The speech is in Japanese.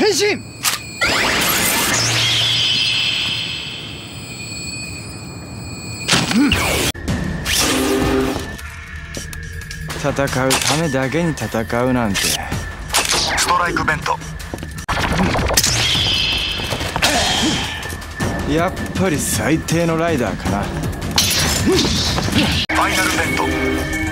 変身。戦うためだけに戦うなんて。 ストライクベント。 やっぱり最低のライダーかな。 ファイナルベント。